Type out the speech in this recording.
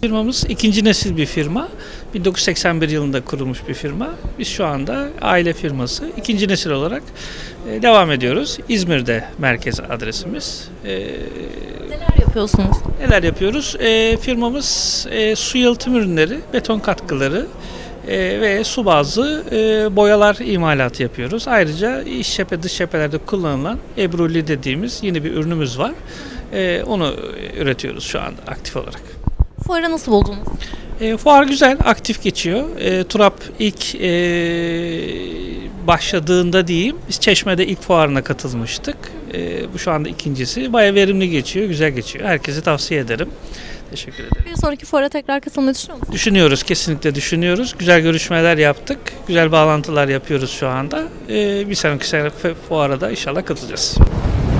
Firmamız ikinci nesil bir firma. 1981 yılında kurulmuş bir firma. Biz şu anda aile firması ikinci nesil olarak devam ediyoruz. İzmir'de merkez adresimiz. Neler yapıyorsunuz? Neler yapıyoruz? Firmamız su yalıtım ürünleri, beton katkıları ve su bazlı boyalar imalatı yapıyoruz. Ayrıca iç cephe dış cephelerde kullanılan Ebruli dediğimiz yeni bir ürünümüz var. Onu üretiyoruz şu anda aktif olarak. Fuarı nasıl buldunuz? Fuar güzel, aktif geçiyor. Turap ilk başladığında diyeyim, biz Çeşme'de ilk fuarına katılmıştık. Bu şu anda ikincisi. Bayağı verimli geçiyor, güzel geçiyor. Herkese tavsiye ederim. Teşekkür ederim. Bir sonraki fuara tekrar katılmayı düşünüyor musunuz? Düşünüyoruz, kesinlikle düşünüyoruz. Güzel görüşmeler yaptık. Güzel bağlantılar yapıyoruz şu anda. Bir sonraki fuara da inşallah katılacağız.